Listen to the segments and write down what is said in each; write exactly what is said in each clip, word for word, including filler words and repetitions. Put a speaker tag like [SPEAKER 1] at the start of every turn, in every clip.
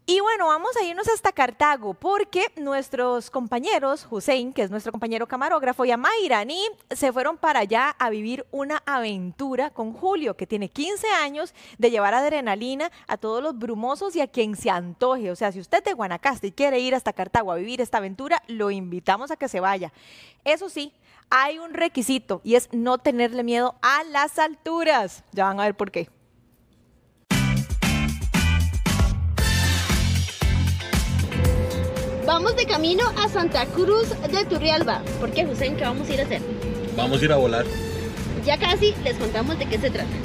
[SPEAKER 1] Y bueno, vamos a irnos hasta Cartago porque nuestros compañeros, Hussein, que es nuestro compañero camarógrafo, y Amairani, se fueron para allá a vivir una aventura con Julio, que tiene quince años, de llevar adrenalina a todos los brumosos y a quien se antoje. O sea, si usted de Guanacaste y quiere ir hasta Cartago a vivir esta aventura, lo invitamos a que se vaya. Eso sí, hay un requisito y es no tenerle miedo a las alturas. Ya van a ver por qué.
[SPEAKER 2] Vamos de camino a Santa Cruz de Turrialba. ¿Por qué, Hussein? ¿Qué vamos a ir a hacer?
[SPEAKER 3] Vamos a ir a volar.
[SPEAKER 2] Ya casi les contamos de qué se trata.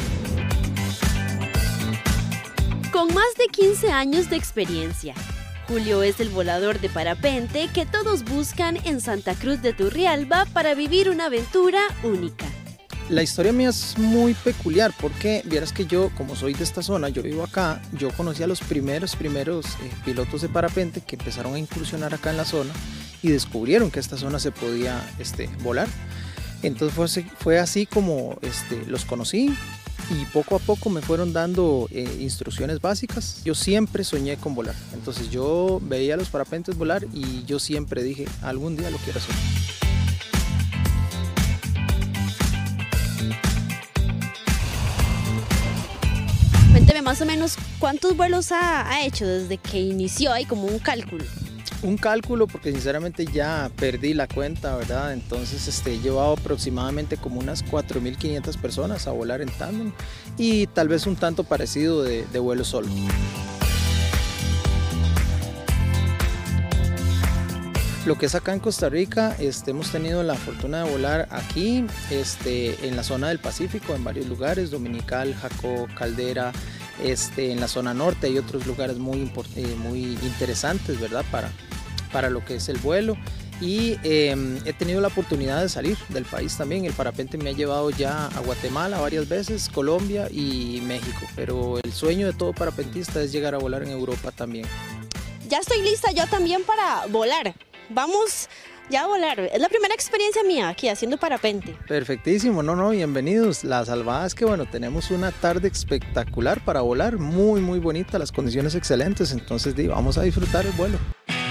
[SPEAKER 4] Con más de quince años de experiencia, Julio es el volador de parapente que todos buscan en Santa Cruz de Turrialba para vivir una aventura única.
[SPEAKER 5] La historia mía es muy peculiar porque vieras que yo, como soy de esta zona, yo vivo acá, yo conocí a los primeros, primeros eh, pilotos de parapente que empezaron a incursionar acá en la zona y descubrieron que esta zona se podía este, volar. Entonces fue así, fue así como este, los conocí y poco a poco me fueron dando eh, instrucciones básicas. Yo siempre soñé con volar, entonces yo veía a los parapentes volar y yo siempre dije, algún día lo quiero hacer.
[SPEAKER 4] Cuénteme más o menos cuántos vuelos ha, ha hecho desde que inició, hay como un cálculo.
[SPEAKER 5] Un cálculo porque sinceramente ya perdí la cuenta, ¿verdad? Entonces este, he llevado aproximadamente como unas cuatro mil quinientas personas a volar en tándem y tal vez un tanto parecido de, de vuelo solo. Lo que es acá en Costa Rica, este, hemos tenido la fortuna de volar aquí, este, en la zona del Pacífico, en varios lugares, Dominical, Jacó, Caldera, este, en la zona norte hay otros lugares muy, eh, muy interesantes, ¿verdad? Para, para lo que es el vuelo. Y eh, he tenido la oportunidad de salir del país también. El parapente me ha llevado ya a Guatemala varias veces, Colombia y México, pero el sueño de todo parapentista es llegar a volar en Europa también.
[SPEAKER 4] Ya estoy lista yo también para volar. Vamos ya a volar. Es la primera experiencia mía aquí haciendo parapente.
[SPEAKER 5] Perfectísimo, no, no, bienvenidos. La salvada es que bueno, tenemos una tarde espectacular para volar, muy, muy bonita, las condiciones excelentes, entonces vamos a disfrutar el vuelo.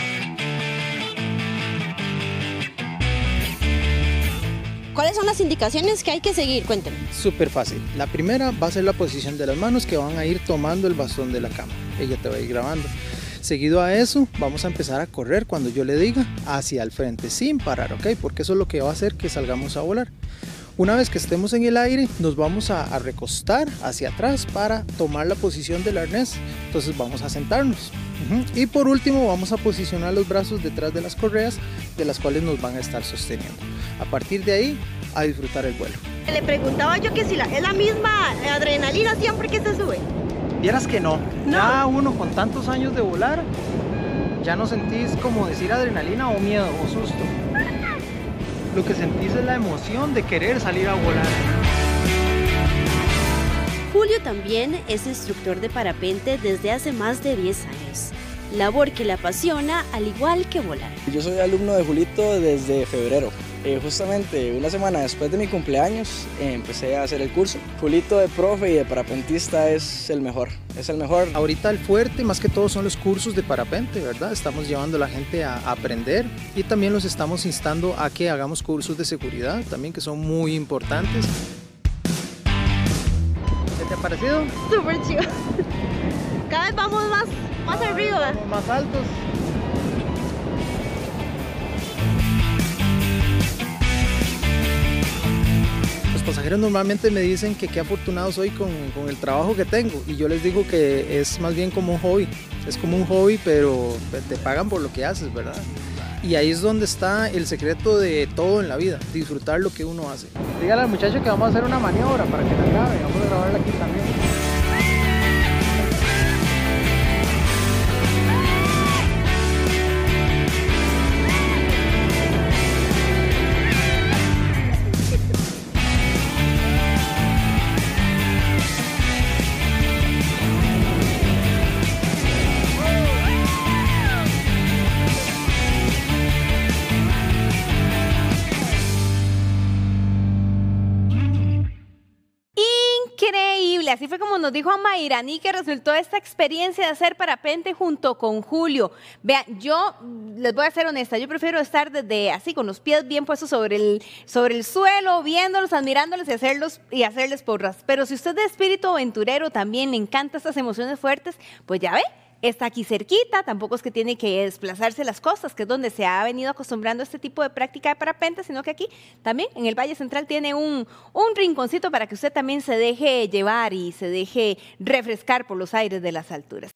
[SPEAKER 4] ¿Cuáles son las indicaciones que hay que seguir? Cuénteme.
[SPEAKER 5] Súper fácil. La primera va a ser la posición de las manos que van a ir tomando el bastón de la cama. Ella te va a ir grabando. Seguido a eso, vamos a empezar a correr cuando yo le diga hacia el frente, sin parar, ¿ok? Porque eso es lo que va a hacer que salgamos a volar. Una vez que estemos en el aire, nos vamos a, a recostar hacia atrás para tomar la posición del arnés. Entonces vamos a sentarnos. Uh-huh. Y por último, vamos a posicionar los brazos detrás de las correas, de las cuales nos van a estar sosteniendo. A partir de ahí, a disfrutar el vuelo.
[SPEAKER 2] Le preguntaba yo que si la, es la misma adrenalina siempre que se sube.
[SPEAKER 5] Vieras que no.
[SPEAKER 2] no,
[SPEAKER 5] ya uno con tantos años de volar, ya no sentís como decir adrenalina o miedo o susto. Lo que sentís es la emoción de querer salir a volar.
[SPEAKER 4] Julio también es instructor de parapente desde hace más de diez años, labor que le apasiona al igual que volar.
[SPEAKER 6] Yo soy alumno de Julito desde febrero. Eh, justamente una semana después de mi cumpleaños eh, empecé a hacer el curso. Julito de profe y de parapentista es el mejor, es el mejor.
[SPEAKER 5] Ahorita el fuerte más que todo son los cursos de parapente, ¿verdad? Estamos llevando a la gente a, a aprender y también los estamos instando a que hagamos cursos de seguridad también que son muy importantes. ¿Qué te ha parecido?
[SPEAKER 2] Súper chido. Cada vez vamos más, más
[SPEAKER 5] ah,
[SPEAKER 2] arriba.
[SPEAKER 5] Vamos más altos. Los pasajeros normalmente me dicen que qué afortunado soy con, con el trabajo que tengo y yo les digo que es más bien como un hobby, es como un hobby pero te pagan por lo que haces, ¿verdad? Y ahí es donde está el secreto de todo en la vida, disfrutar lo que uno hace. Dígale al muchacho que vamos a hacer una maniobra para que la grabe, vamos a grabarla aquí también.
[SPEAKER 1] Increíble,
[SPEAKER 3] así fue como nos dijo a Mayrani que resultó esta experiencia de hacer parapente junto con Julio. Vean, yo les voy a ser honesta, yo prefiero estar desde así con los pies bien puestos sobre el, sobre el suelo, viéndolos, admirándolos y, hacerlos, y hacerles porras. Pero si usted es de espíritu aventurero, también le encanta estas emociones fuertes, pues ya ve, está aquí cerquita, tampoco es que tiene que desplazarse las costas, que es donde se ha venido acostumbrando a este tipo de práctica de parapente, sino que aquí también en el Valle Central tiene un, un rinconcito para que usted también se deje llevar y se deje refrescar por los aires de las alturas.